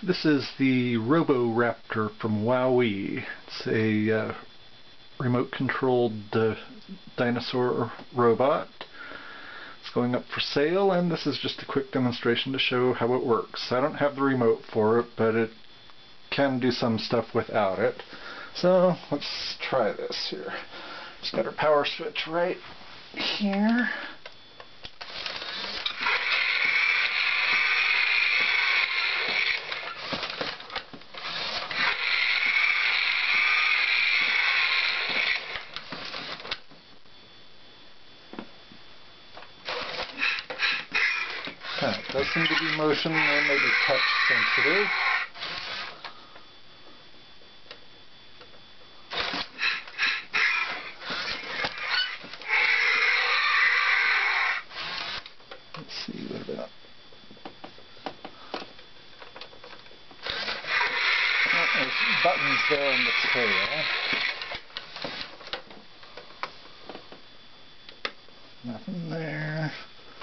This is the Roboraptor from WowWee. It's a remote-controlled dinosaur robot. It's going up for sale, and this is just a quick demonstration to show how it works. I don't have the remote for it, but it can do some stuff without it. So let's try this here. Just got our power switch right here. It does seem to be motion or maybe touch sensitive. Let's see, what about... Oh, there's buttons there on the tail. Nothing there.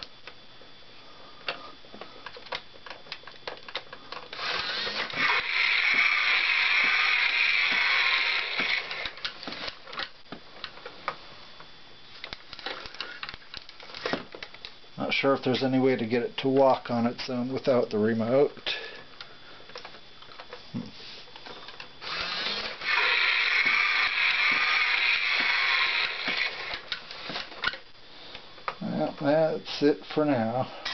Not sure if there's any way to get it to walk on its own without the remote. Well, that's it for now.